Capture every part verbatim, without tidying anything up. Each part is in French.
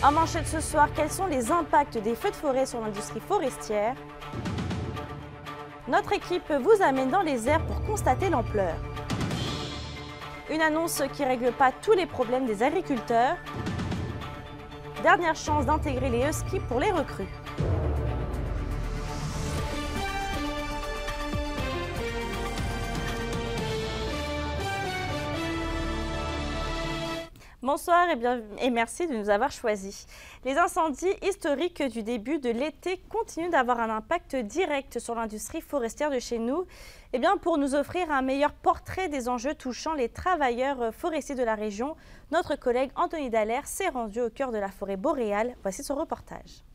En manchette ce soir, quels sont les impacts des feux de forêt sur l'industrie forestière? Notre équipe vous amène dans les airs pour constater l'ampleur. Une annonce qui ne règle pas tous les problèmes des agriculteurs. Dernière chance d'intégrer les huskies pour les recrues. Bonsoir et, bien, et merci de nous avoir choisis. Les incendies historiques du début de l'été continuent d'avoir un impact direct sur l'industrie forestière de chez nous. Et bien, pour nous offrir un meilleur portrait des enjeux touchant les travailleurs forestiers de la région, notre collègue Anthony Dallaire s'est rendu au cœur de la forêt boréale. Voici son reportage.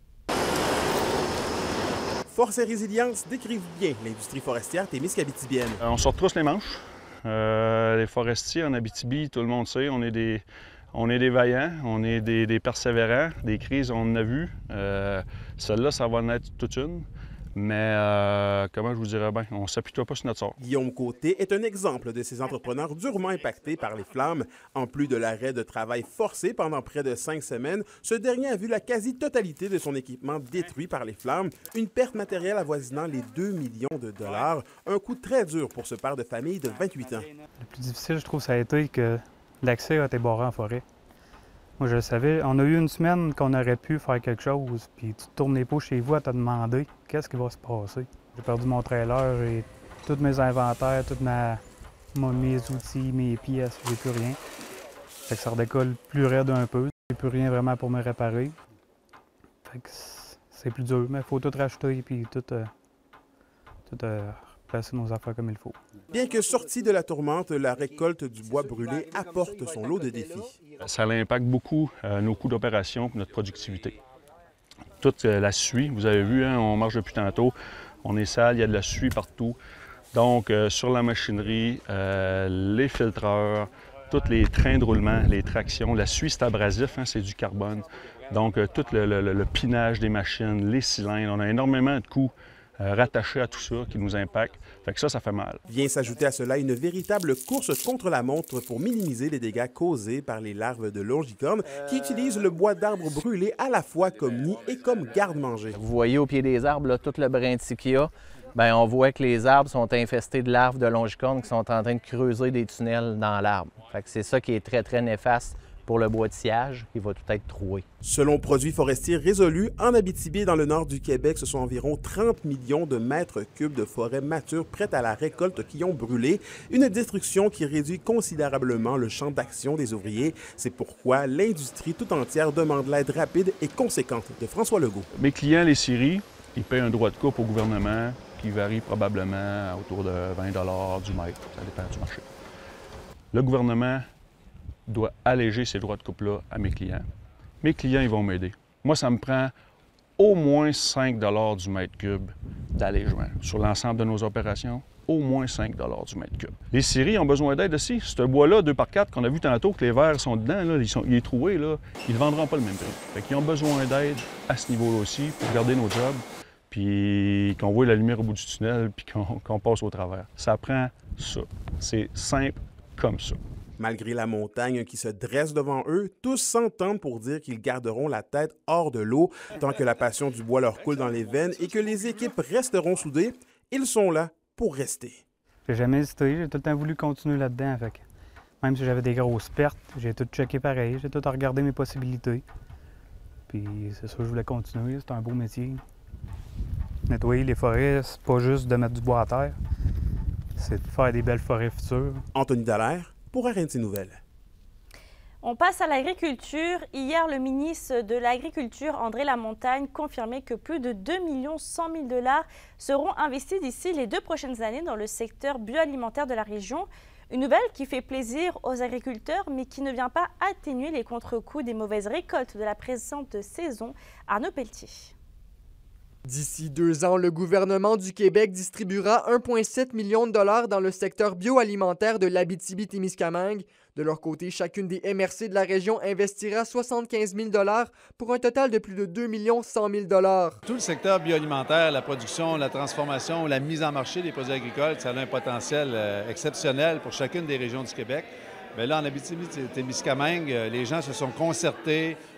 Force et résilience décrivent bien l'industrie forestière témiscabitibienne. On se retrousse les manches. Euh, les forestiers en Abitibi, tout le monde sait, on est des, on est des vaillants, on est des, des persévérants. Des crises, on en a vu. Euh, Celle-là, ça va en être toute une. Mais euh, comment je vous dirais bien, on ne s'appuie pas sur notre sort. Guillaume Côté est un exemple de ces entrepreneurs durement impactés par les flammes. En plus de l'arrêt de travail forcé pendant près de cinq semaines, ce dernier a vu la quasi-totalité de son équipement détruit par les flammes, une perte matérielle avoisinant les deux millions de dollars, un coup très dur pour ce père de famille de vingt-huit ans. Le plus difficile, je trouve, ça a été que l'accès a été barré en forêt. Moi, je le savais. On a eu une semaine qu'on aurait pu faire quelque chose, puis tu te tournes les peaux chez vous à te demander qu'est-ce qui va se passer. J'ai perdu mon trailer, j'ai tous mes inventaires, tous ma... mes outils, mes pièces, j'ai plus rien. Fait que ça redécolle plus raide un peu. J'ai plus rien vraiment pour me réparer. Fait que c'est plus dur, mais il faut tout racheter puis tout, euh, tout euh, placer nos affaires comme il faut. Bien que sorti de la tourmente, la récolte du bois brûlé apporte son lot de défis. Ça impacte beaucoup euh, nos coûts d'opération et notre productivité. Toute euh, la suie, vous avez vu, hein, on marche depuis tantôt, on est sale, il y a de la suie partout. Donc, euh, sur la machinerie, euh, les filtreurs, tous les trains de roulement, les tractions, la suie, c'est abrasif, hein, c'est du carbone. Donc, euh, tout le, le, le pinage des machines, les cylindres, on a énormément de coûts Euh, rattaché à tout ça, qui nous impacte. Fait que ça, ça fait mal. Vient s'ajouter à cela une véritable course contre la montre pour minimiser les dégâts causés par les larves de longicorne qui utilisent le bois d'arbres brûlés à la fois comme nid et comme garde-manger. Vous voyez au pied des arbres, là, tout le brinti qu'il y a, bien, on voit que les arbres sont infestés de larves de longicorne qui sont en train de creuser des tunnels dans l'arbre. Fait que c'est ça qui est très, très néfaste pour le bois de sciage, qui va tout être troué. Selon Produits forestiers résolus, en Abitibi et dans le nord du Québec, ce sont environ trente millions de mètres cubes de forêt mature prêtes à la récolte qui ont brûlé, une destruction qui réduit considérablement le champ d'action des ouvriers. C'est pourquoi l'industrie tout entière demande l'aide rapide et conséquente de François Legault. Mes clients, les scieries, ils paient un droit de coupe au gouvernement qui varie probablement autour de vingt dollars du mètre, ça dépend du marché. Le gouvernement doit alléger ces droits de coupe-là à mes clients. Mes clients, ils vont m'aider. Moi, ça me prend au moins cinq dollars du mètre cube d'allègement. Sur l'ensemble de nos opérations, au moins cinq dollars du mètre cube. Les scieries ont besoin d'aide aussi. Ce bois-là, deux par quatre, qu'on a vu tantôt, que les verres sont dedans, là, ils sont, il est troué, là, ils ne vendront pas le même prix. Fait qu'ils ont besoin d'aide à ce niveau-là aussi pour garder nos jobs, puis qu'on voit la lumière au bout du tunnel, puis qu'on qu'on passe au travers. Ça prend ça. C'est simple comme ça. Malgré la montagne qui se dresse devant eux, tous s'entendent pour dire qu'ils garderont la tête hors de l'eau tant que la passion du bois leur coule dans les veines et que les équipes resteront soudées. Ils sont là pour rester. J'ai jamais hésité, j'ai tout le temps voulu continuer là-dedans. Fait que même si j'avais des grosses pertes, j'ai tout checké pareil, j'ai tout regardé mes possibilités. Puis c'est ça, je voulais continuer, c'est un beau métier. Nettoyer les forêts, c'est pas juste de mettre du bois à terre, c'est de faire des belles forêts futures. Anthony Dallaire pour R N C Nouvelles. On passe à l'agriculture. Hier, le ministre de l'Agriculture, André Lamontagne, confirmait que plus de deux millions cent mille dollars seront investis d'ici les deux prochaines années dans le secteur bioalimentaire de la région. Une nouvelle qui fait plaisir aux agriculteurs, mais qui ne vient pas atténuer les contre-coups des mauvaises récoltes de la présente saison. Arnaud Pelletier. D'ici deux ans, le gouvernement du Québec distribuera un virgule sept million de dollars dans le secteur bioalimentaire de l'Abitibi-Témiscamingue. De leur côté, chacune des M R C de la région investira soixante-quinze mille dollars pour un total de plus de deux millions cent mille dollars. Tout le secteur bioalimentaire, la production, la transformation, la mise en marché des produits agricoles, ça a un potentiel euh, exceptionnel pour chacune des régions du Québec. Bien là, en Abitibi-Témiscamingue, les gens se sont concertés,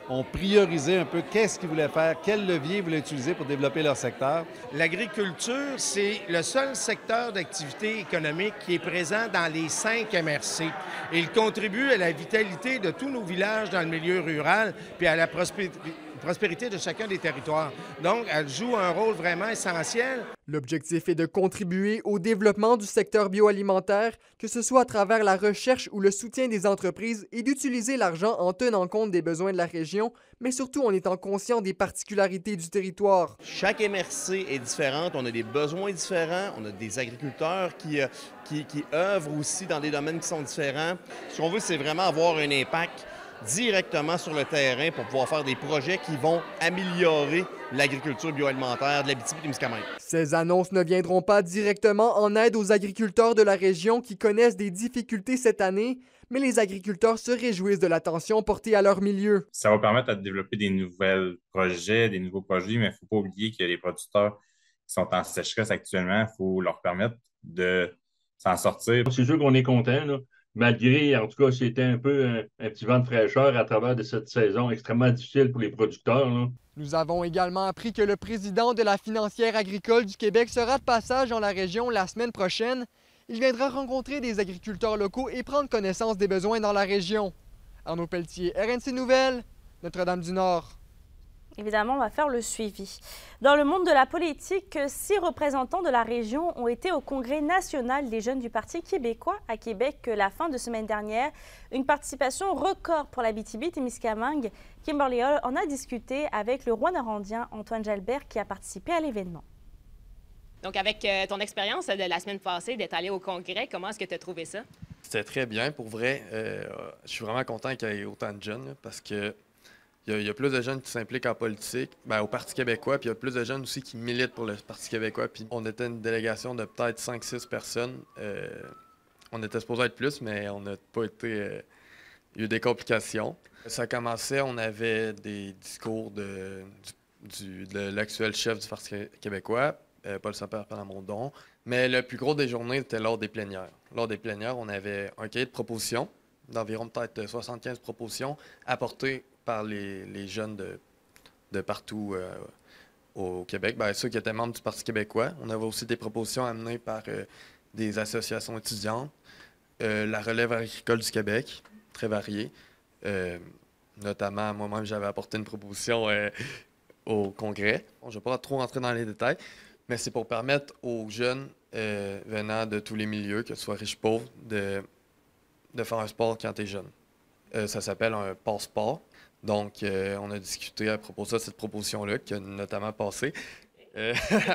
ont priorisé un peu qu'est-ce qu'ils voulaient faire, quel levier ils voulaient utiliser pour développer leur secteur. L'agriculture, c'est le seul secteur d'activité économique qui est présent dans les cinq M R C. Il contribue à la vitalité de tous nos villages dans le milieu rural puis à la prospérité. prospérité de chacun des territoires. Donc, elle joue un rôle vraiment essentiel. L'objectif est de contribuer au développement du secteur bioalimentaire, que ce soit à travers la recherche ou le soutien des entreprises, et d'utiliser l'argent en tenant compte des besoins de la région, mais surtout en étant conscient des particularités du territoire. Chaque M R C est différente, on a des besoins différents, on a des agriculteurs qui, euh, qui, qui œuvrent aussi dans des domaines qui sont différents. Ce qu'on veut, c'est vraiment avoir un impact directement sur le terrain pour pouvoir faire des projets qui vont améliorer l'agriculture bioalimentaire de l'Abitibi-Témiscamingue. Ces annonces ne viendront pas directement en aide aux agriculteurs de la région qui connaissent des difficultés cette année, mais les agriculteurs se réjouissent de l'attention portée à leur milieu. Ça va permettre de développer des nouveaux projets, des nouveaux produits, mais il ne faut pas oublier que les producteurs qui sont en sécheresse actuellement, il faut leur permettre de s'en sortir. C'est sûr qu'on est content, là. Malgré, en tout cas, c'était un peu un, un petit vent de fraîcheur à travers de cette saison extrêmement difficile pour les producteurs, là. Nous avons également appris que le président de la financière agricole du Québec sera de passage dans la région la semaine prochaine. Il viendra rencontrer des agriculteurs locaux et prendre connaissance des besoins dans la région. Arnaud Pelletier, R N C Nouvelles, Notre-Dame-du-Nord. Évidemment, on va faire le suivi. Dans le monde de la politique, six représentants de la région ont été au Congrès national des jeunes du Parti québécois à Québec la fin de semaine dernière. Une participation record pour l'Abitibi-Témiscamingue. Kimberly Hall en a discuté avec le Rwanda-Rwandien Antoine Jalbert qui a participé à l'événement. Donc, avec euh, ton expérience de la semaine passée d'être allé au Congrès, comment est-ce que tu as trouvé ça? C'était très bien, pour vrai. Euh, je suis vraiment content qu'il y ait autant de jeunes là, parce que Il y, a, il y a plus de jeunes qui s'impliquent en politique, ben, au Parti québécois, puis il y a plus de jeunes aussi qui militent pour le Parti québécois. Puis on était une délégation de peut-être cinq six personnes. Euh, on était supposé être plus, mais on n'a pas été... Euh, il y a eu des complications. Ça commençait, on avait des discours de, du, de l'actuel chef du Parti québécois, euh, Paul Saint-Pierre-Plamondon. Mais le plus gros des journées était lors des plénières. Lors des plénières, on avait un cahier de propositions, d'environ peut-être soixante-quinze propositions, apportées par les, les jeunes de, de partout euh, au Québec, bien, ceux qui étaient membres du Parti québécois. On avait aussi des propositions amenées par euh, des associations étudiantes, euh, la relève agricole du Québec, très variée. Euh, notamment, moi-même, j'avais apporté une proposition euh, au Congrès. Bon, je ne vais pas trop rentrer dans les détails, mais c'est pour permettre aux jeunes euh, venant de tous les milieux, que ce soit riches, pauvres, de, de faire un sport quand tu es jeune. Euh, ça s'appelle un passeport. Donc, euh, on a discuté à propos de ça, cette proposition-là, qui a notamment passé. Euh,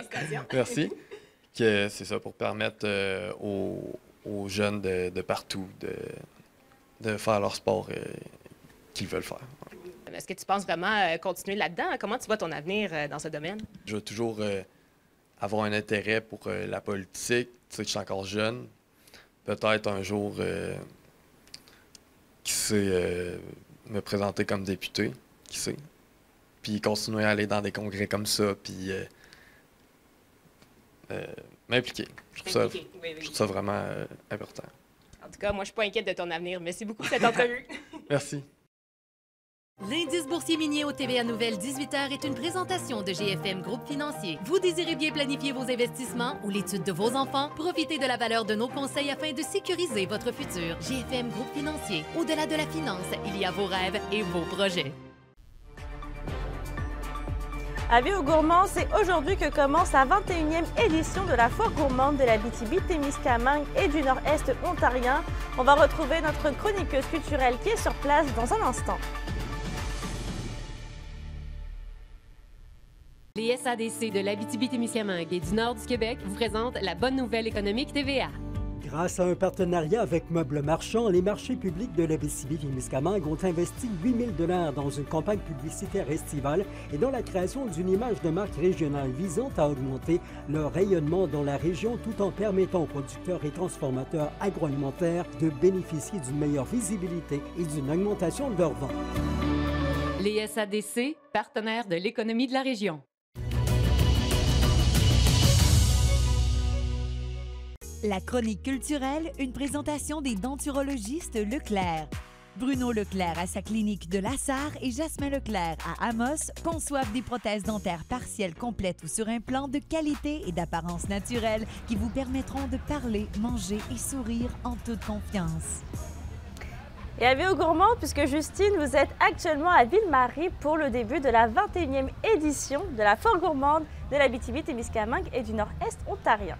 Merci. Que c'est ça, pour permettre euh, aux, aux jeunes de, de partout de, de faire leur sport euh, qu'ils veulent faire. Est-ce que tu penses vraiment euh, continuer là-dedans? Comment tu vois ton avenir euh, dans ce domaine? Je vais toujours euh, avoir un intérêt pour euh, la politique. Tu sais que je suis encore jeune. Peut-être un jour, euh, qui sait... Euh, me présenter comme député, qui sait, puis continuer à aller dans des congrès comme ça, puis euh, euh, m'impliquer. Je trouve ça, oui, oui. Je trouve ça vraiment euh, important. En tout cas, moi, je suis pas inquiète de ton avenir. Merci beaucoup pour cette entrevue. Merci. L'indice boursier minier au T V A Nouvelle dix-huit heures est une présentation de G F M Groupe Financier. Vous désirez bien planifier vos investissements ou l'étude de vos enfants? Profitez de la valeur de nos conseils afin de sécuriser votre futur. G F M Groupe Financier. Au-delà de la finance, il y a vos rêves et vos projets. Avis aux gourmands, c'est aujourd'hui que commence la vingt et unième édition de la foire gourmande de l'Abitibi-Témiscamingue et du Nord-Est ontarien. On va retrouver notre chroniqueuse culturelle qui est sur place dans un instant. Les S A D C de l'Abitibi-Témiscamingue et du nord du Québec vous présentent la bonne nouvelle économique T V A. Grâce à un partenariat avec Meubles Marchand, les marchés publics de l'Abitibi-Témiscamingue ont investi huit mille dollars dans une campagne publicitaire estivale et dans la création d'une image de marque régionale visant à augmenter leur rayonnement dans la région tout en permettant aux producteurs et transformateurs agroalimentaires de bénéficier d'une meilleure visibilité et d'une augmentation de leurs ventes. Les S A D C, partenaires de l'économie de la région. La chronique culturelle, une présentation des denturologistes Leclerc. Bruno Leclerc à sa clinique de La Sarre et Jasmin Leclerc à Amos conçoivent des prothèses dentaires partielles complètes ou sur implant de qualité et d'apparence naturelle qui vous permettront de parler, manger et sourire en toute confiance. Et avis aux gourmands, puisque Justine, vous êtes actuellement à Ville-Marie pour le début de la vingt et unième édition de la Foire gourmande de l'Abitibi-Témiscamingue et du Nord-Est ontarien.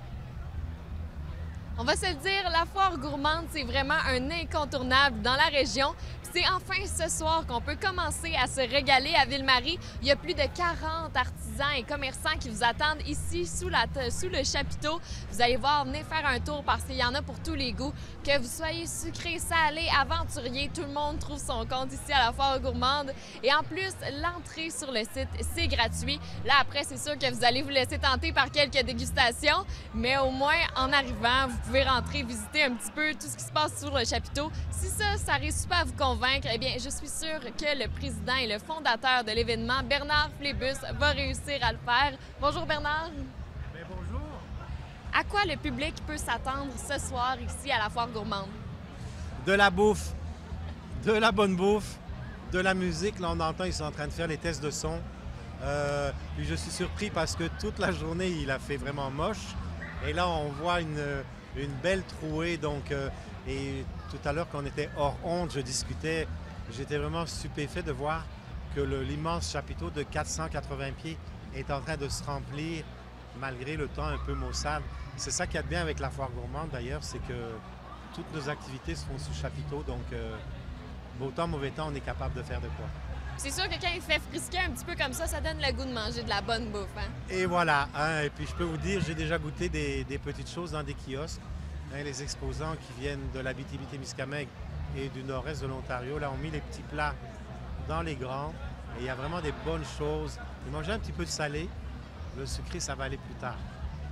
On va se le dire, la Foire gourmande, c'est vraiment un incontournable dans la région. C'est enfin ce soir qu'on peut commencer à se régaler à Ville-Marie. Il y a plus de quarante artisans et commerçants qui vous attendent ici sous, la, sous le chapiteau. Vous allez voir, venez faire un tour parce qu'il y en a pour tous les goûts. Que vous soyez sucré, salé, aventurier, tout le monde trouve son compte ici à la Foire gourmande. Et en plus, l'entrée sur le site, c'est gratuit. Là, après, c'est sûr que vous allez vous laisser tenter par quelques dégustations, mais au moins, en arrivant, vous pouvez rentrer, visiter un petit peu tout ce qui se passe sur le chapiteau. Si ça, ça réussit pas à vous convaincre, eh bien, je suis sûre que le président et le fondateur de l'événement, Bernard Flébus, va réussir à le faire. Bonjour Bernard. Bien, bonjour. À quoi le public peut s'attendre ce soir ici à la Foire gourmande? De la bouffe, de la bonne bouffe, de la musique. Là, on entend, ils sont en train de faire les tests de son. Euh, puis je suis surpris parce que toute la journée, il a fait vraiment moche. Et là, on voit une, une belle trouée. Donc, euh, et tout à l'heure, quand on était hors honte, je discutais, j'étais vraiment stupéfait de voir que l'immense chapiteau de quatre cent quatre-vingts pieds est en train de se remplir malgré le temps un peu maussade. C'est ça qu'il y a de bien avec la Foire gourmande d'ailleurs, c'est que toutes nos activités se font sous chapiteau, donc euh, beau temps, mauvais temps, on est capable de faire de quoi. C'est sûr que quand il fait frisquer un petit peu comme ça, ça donne le goût de manger de la bonne bouffe. Hein? Et voilà, hein, et puis je peux vous dire, j'ai déjà goûté des, des petites choses dans des kiosques. Hein, les exposants qui viennent de l'Abitibi-Témiscamingue et du nord-est de l'Ontario, là, ont mis les petits plats dans les grands. Et il y a vraiment des bonnes choses. Ils mangent un petit peu de salé. Le sucré, ça va aller plus tard.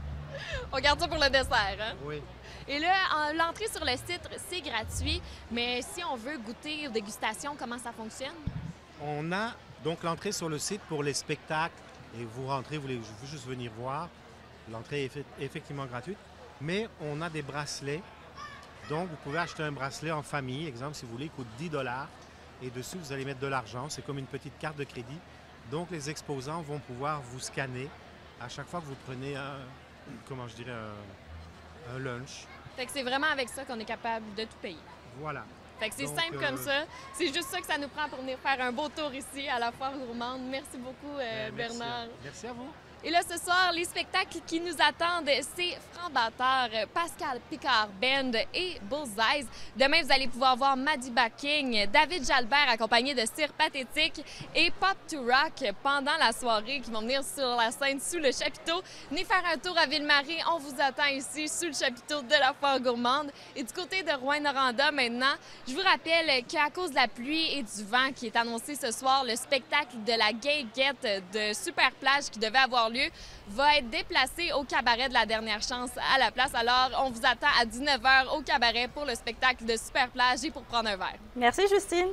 On garde ça pour le dessert, hein? Oui. Et là, l'entrée sur le site, c'est gratuit. Mais si on veut goûter aux dégustations, comment ça fonctionne? On a donc l'entrée sur le site pour les spectacles. Et vous rentrez, vous voulez juste venir voir. L'entrée est effectivement gratuite. Mais on a des bracelets. Donc, vous pouvez acheter un bracelet en famille. Exemple, si vous voulez, il coûte dix dollars. Et dessus, vous allez mettre de l'argent. C'est comme une petite carte de crédit. Donc, les exposants vont pouvoir vous scanner à chaque fois que vous prenez un, comment je dirais, un, un lunch. Fait que c'est vraiment avec ça qu'on est capable de tout payer. Voilà. Fait que c'est Donc, simple euh... comme ça. C'est juste ça que ça nous prend pour venir faire un beau tour ici à la Foire gourmande. Merci beaucoup, euh, ben, merci Bernard. À... Merci à vous. Et là, ce soir, les spectacles qui nous attendent, c'est Franc Batteur, Pascal Picard Band et Bullseyes. Demain, vous allez pouvoir voir Maddie Backing, David Jalbert accompagné de Cire Pathétique et Pop to Rock pendant la soirée qui vont venir sur la scène sous le chapiteau. Venez faire un tour à Ville-Marie. On vous attend ici sous le chapiteau de la Foire gourmande. Et du côté de Rouyn-Noranda maintenant, je vous rappelle qu'à cause de la pluie et du vent qui est annoncé ce soir, le spectacle de la Gay Get de Super Plage qui devait avoir lieu va être déplacé au cabaret de la Dernière Chance à la place. Alors, on vous attend à dix-neuf heures au cabaret pour le spectacle de Super Plage et pour prendre un verre. Merci, Justine.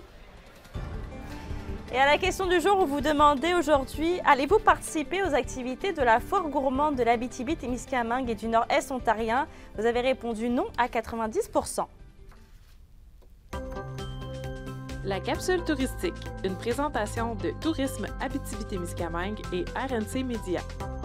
Et à la question du jour, on vous demandait aujourd'hui, allez-vous participer aux activités de la Foire gourmande de l'Abitibi-Témiscamingue et du Nord-Est ontarien? Vous avez répondu non à quatre-vingt-dix pour cent. La capsule touristique, une présentation de Tourisme Abitibi-Témiscamingue et R N C Média.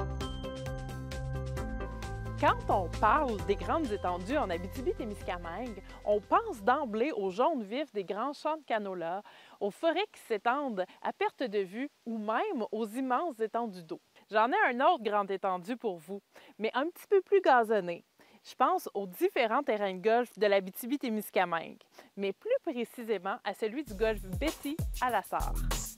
Quand on parle des grandes étendues en Abitibi-Témiscamingue, on pense d'emblée aux jaunes vifs des grands champs de canola, aux forêts qui s'étendent à perte de vue ou même aux immenses étendues d'eau. J'en ai un autre grand étendu pour vous, mais un petit peu plus gazonné. Je pense aux différents terrains de golf de l'Abitibi-Témiscamingue, mais plus précisément à celui du golf Betty à La Sarre.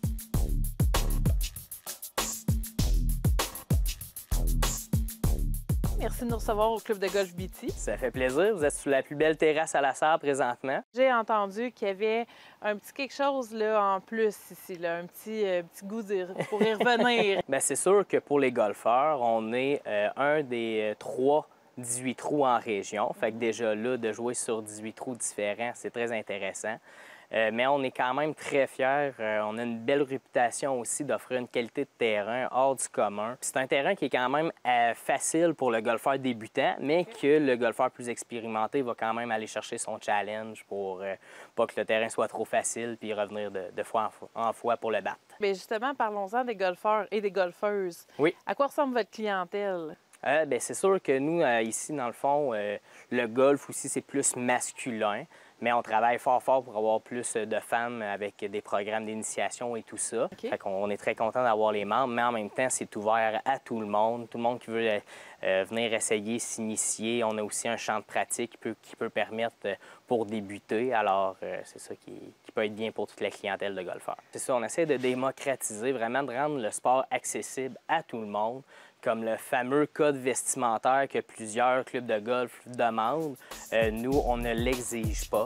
Merci de nous recevoir au club de golf Betty. Ça fait plaisir. Vous êtes sur la plus belle terrasse à La Sarre présentement. J'ai entendu qu'il y avait un petit quelque chose là, en plus ici, là, un petit, euh, petit goût pour y revenir. Bien, c'est sûr que pour les golfeurs, on est euh, un des euh, trois dix-huit trous en région. Fait que déjà là, de jouer sur dix-huit trous différents, c'est très intéressant. Euh, mais on est quand même très fiers. Euh, on a une belle réputation aussi d'offrir une qualité de terrain hors du commun. C'est un terrain qui est quand même euh, facile pour le golfeur débutant, mais que le golfeur plus expérimenté va quand même aller chercher son challenge pour euh, pas que le terrain soit trop facile puis revenir de, de fois en fois, en fois pour le battre. Bien justement, parlons-en des golfeurs et des golfeuses. Oui. À quoi ressemble votre clientèle? Euh, bien, c'est sûr que nous, euh, ici, dans le fond, euh, le golf aussi, c'est plus masculin. Mais on travaille fort, fort pour avoir plus de femmes avec des programmes d'initiation et tout ça. Okay. Fait qu'on est très content d'avoir les membres, mais en même temps, c'est ouvert à tout le monde. Tout le monde qui veut euh, venir essayer, s'initier. On a aussi un champ de pratique qui peut, qui peut permettre euh, pour débuter. Alors, euh, c'est ça qui, qui peut être bien pour toute la clientèle de golfeurs. C'est ça, on essaie de démocratiser, vraiment de rendre le sport accessible à tout le monde, comme le fameux code vestimentaire que plusieurs clubs de golf demandent. Euh, nous, on ne l'exige pas.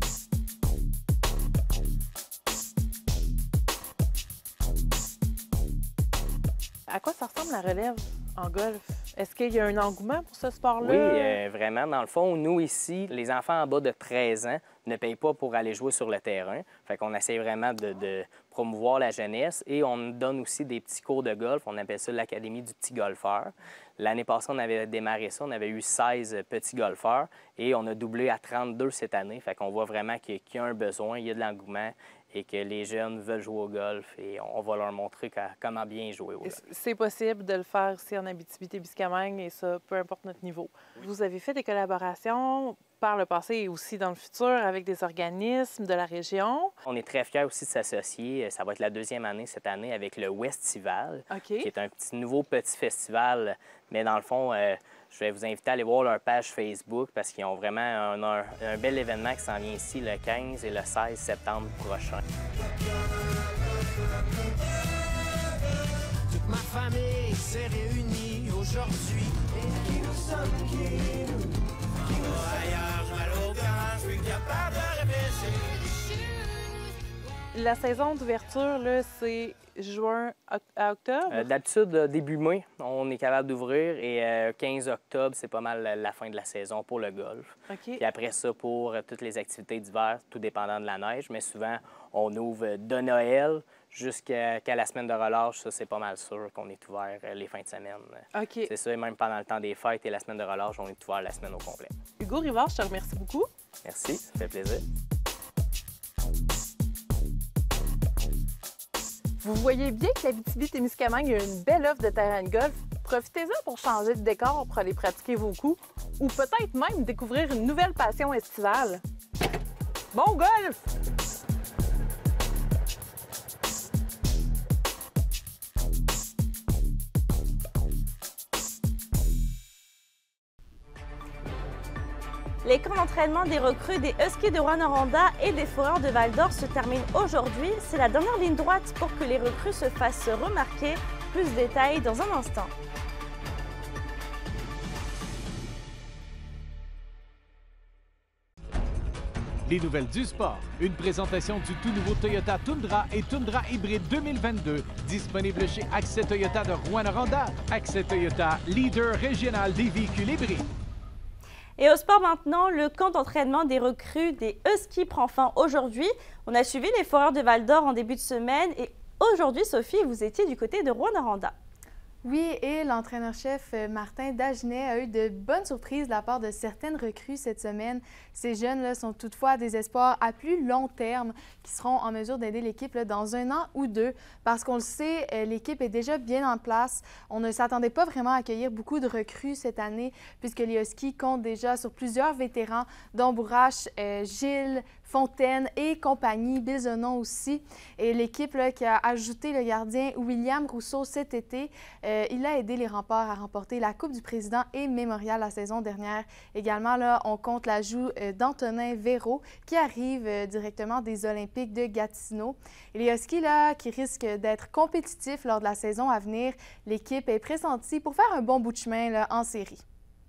À quoi ça ressemble la relève en golf? Est-ce qu'il y a un engouement pour ce sport-là? Oui, euh, vraiment. Dans le fond, nous ici, les enfants en bas de treize ans ne payent pas pour aller jouer sur le terrain. Fait qu'on essaie vraiment de, de promouvoir la jeunesse et on donne aussi des petits cours de golf. On appelle ça l'Académie du petit golfeur. L'année passée, on avait démarré ça. On avait eu seize petits golfeurs et on a doublé à trente-deux cette année. Fait qu'on voit vraiment qu'il y a un besoin, il y a de l'engouement et que les jeunes veulent jouer au golf et on va leur montrer comment bien jouer au golf. C'est possible de le faire ici en Abitibi-Témiscamingue et ça, peu importe notre niveau. Oui. Vous avez fait des collaborations par le passé et aussi dans le futur avec des organismes de la région. On est très fiers aussi de s'associer. Ça va être la deuxième année cette année avec le Westival, okay. qui est un petit nouveau petit festival. Mais dans le fond, euh, je vais vous inviter à aller voir leur page Facebook parce qu'ils ont vraiment un, un, un bel événement qui s'en vient ici le quinze et le seize septembre prochain. Toute ma famille s'est réunie aujourd'hui. Et qui nous sommes, qui nous, qui nous ailleurs, mal au cœur, je suis capable de réfléchir. La saison d'ouverture, là, c'est juin à octobre? Euh, D'habitude, début mai, on est capable d'ouvrir et euh, quinze octobre, c'est pas mal la fin de la saison pour le golf. Okay. Puis après ça, pour euh, toutes les activités d'hiver, tout dépendant de la neige, mais souvent, on ouvre de Noël jusqu'à qu la semaine de relâche. Ça, c'est pas mal sûr qu'on est ouvert euh, les fins de semaine. Okay. C'est ça, et même pendant le temps des fêtes et la semaine de relâche, on est ouvert la semaine au complet. Hugo Rivard, je te remercie beaucoup. Merci, ça fait plaisir. Vous voyez bien que l'Abitibi-Témiscamingue a une belle offre de terrain de golf. Profitez-en pour changer de décor, pour aller pratiquer vos coups ou peut-être même découvrir une nouvelle passion estivale. Bon golf! Les camps d'entraînement des recrues des Huskies de Rouyn-Noranda et des Foreurs de Val-d'Or se terminent aujourd'hui. C'est la dernière ligne droite pour que les recrues se fassent remarquer. Plus de détails dans un instant. Les nouvelles du sport. Une présentation du tout nouveau Toyota Tundra et Tundra Hybride deux mille vingt-deux. Disponible chez Accès Toyota de Rouyn-Noranda. Accès Toyota, leader régional des véhicules hybrides. Et au sport maintenant, le camp d'entraînement des recrues des Huskies prend fin aujourd'hui. On a suivi les Foreurs de Val-d'Or en début de semaine et aujourd'hui, Sophie, vous étiez du côté de Rouyn-Noranda. Oui, et l'entraîneur-chef Martin Dagenet a eu de bonnes surprises de la part de certaines recrues cette semaine. Ces jeunes-là sont toutefois des espoirs à plus long terme qui seront en mesure d'aider l'équipe dans un an ou deux. Parce qu'on le sait, l'équipe est déjà bien en place. On ne s'attendait pas vraiment à accueillir beaucoup de recrues cette année puisque les Huskies comptent déjà sur plusieurs vétérans, dont Bourrache, euh, Gilles, Fontaine et compagnie, Bisonon aussi. Et l'équipe qui a ajouté le gardien William Rousseau cet été, euh, il a aidé les Remparts à remporter la Coupe du Président et Mémorial la saison dernière. Également, là, on compte l'ajout euh, d'Antonin Véraud qui arrive euh, directement des Olympiques de Gatineau. Et les Huskies là, qui risquent d'être compétitifs lors de la saison à venir, l'équipe est pressentie pour faire un bon bout de chemin là, en série.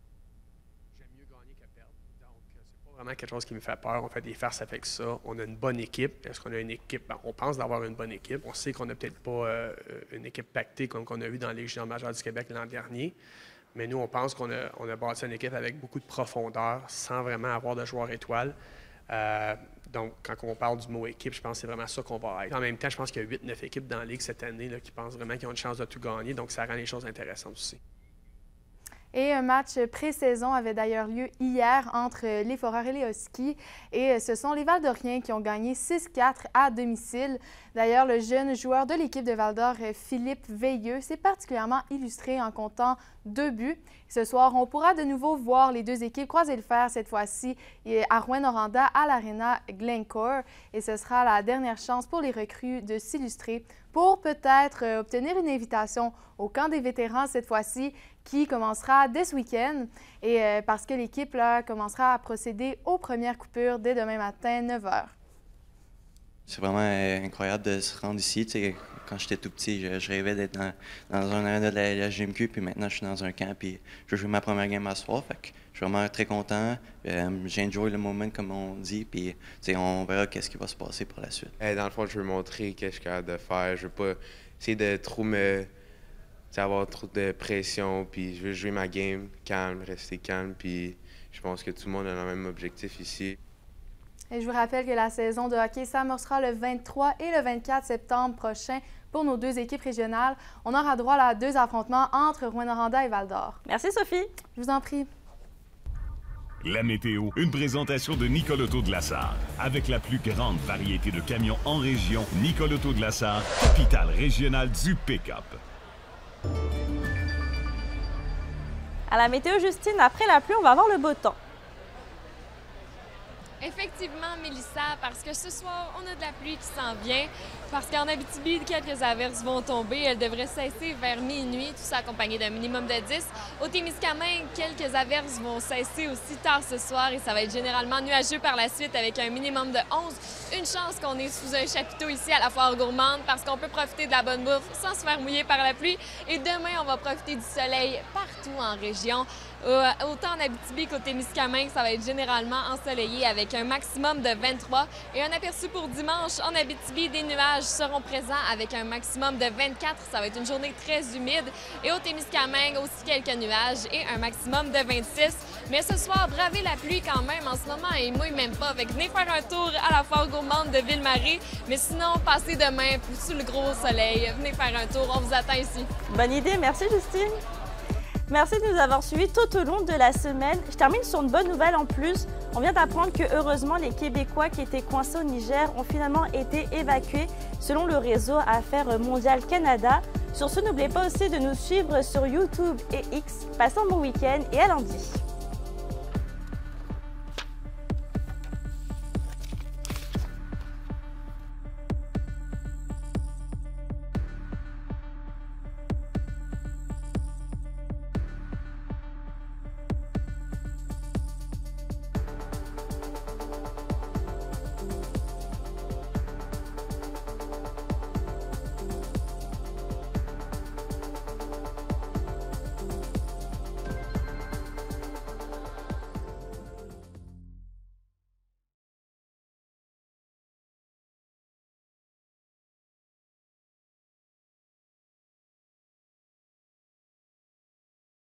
Vraiment quelque chose qui me fait peur. On fait des farces avec ça. On a une bonne équipe. Est-ce qu'on a une équipe? Ben, on pense d'avoir une bonne équipe. On sait qu'on n'a peut-être pas euh, une équipe pactée comme qu'on a eu dans les juniors majeurs du Québec l'an dernier. Mais nous, on pense qu'on a, on a bâti une équipe avec beaucoup de profondeur, sans vraiment avoir de joueurs étoiles. Euh, donc, quand on parle du mot équipe, je pense que c'est vraiment ça qu'on va être. En même temps, je pense qu'il y a huit neuf équipes dans la Ligue cette année là, qui pensent vraiment qu'ils ont une chance de tout gagner, donc ça rend les choses intéressantes aussi. Et un match pré-saison avait d'ailleurs lieu hier entre les Foreurs et les Huskies. Et ce sont les Val-d'Oriens qui ont gagné six quatre à domicile. D'ailleurs, le jeune joueur de l'équipe de Val-d'Or, Philippe Veilleux, s'est particulièrement illustré en comptant deux buts. Ce soir, on pourra de nouveau voir les deux équipes croiser le fer, cette fois-ci à Rouyn-Noranda, à l'Arena Glencore. Et ce sera la dernière chance pour les recrues de s'illustrer pour peut-être obtenir une invitation au camp des vétérans cette fois-ci, qui commencera dès ce week-end. Et euh, parce que l'équipe là, commencera à procéder aux premières coupures dès demain matin, neuf heures. C'est vraiment euh, incroyable de se rendre ici. Tu sais, quand j'étais tout petit, je, je rêvais d'être dans, dans un arena de la, la G M Q, puis maintenant je suis dans un camp, puis je joue ma première game à ce soir. Fait que je suis vraiment très content. Euh, J'ai enjoy le moment, comme on dit, puis tu sais, on verra qu'est-ce qui va se passer par la suite. Dans le fond, je veux montrer ce que je suis capable de faire. Je veux pas essayer de trop me... avoir trop de pression, puis je veux jouer ma game calme, rester calme, puis je pense que tout le monde a le même objectif ici. Et je vous rappelle que la saison de hockey s'amorcera le vingt-trois et le vingt-quatre septembre prochain pour nos deux équipes régionales. On aura droit à deux affrontements entre Rouyn-Noranda et Val-d'Or. Merci Sophie. Je vous en prie. La météo, une présentation de Nicole Auto de la Sarre. Avec la plus grande variété de camions en région, Nicole Auto de la Sarre, capitale régionale du pick-up. À la météo, Justine, après la pluie, on va avoir le beau temps. Effectivement, Mélissa, parce que ce soir, on a de la pluie qui s'en vient. Parce qu'en Abitibi, quelques averses vont tomber. Elles devraient cesser vers minuit, tout ça accompagné d'un minimum de dix. Au Témiscamingue, quelques averses vont cesser aussi tard ce soir et ça va être généralement nuageux par la suite avec un minimum de onze. Une chance qu'on est sous un chapiteau ici à la Foire Gourmande parce qu'on peut profiter de la bonne bouffe sans se faire mouiller par la pluie. Et demain, on va profiter du soleil partout en région. Euh, autant en Abitibi qu'au Témiscamingue, ça va être généralement ensoleillé avec un maximum de vingt-trois. Et un aperçu pour dimanche, en Abitibi, des nuages seront présents avec un maximum de vingt-quatre. Ça va être une journée très humide. Et au Témiscamingue, aussi quelques nuages et un maximum de vingt-six. Mais ce soir, bravez la pluie quand même. En ce moment, il mouille même pas. Fait que venez faire un tour à la Foire Gourmande de Ville-Marie. Mais sinon, passez demain sous le gros soleil. Venez faire un tour. On vous attend ici. Bonne idée. Merci, Justine. Merci de nous avoir suivis tout au long de la semaine. Je termine sur une bonne nouvelle en plus. On vient d'apprendre que heureusement, les Québécois qui étaient coincés au Niger ont finalement été évacués selon le réseau Affaires mondiales Canada. Sur ce, n'oubliez pas aussi de nous suivre sur YouTube et X. Passez un bon week-end et à lundi.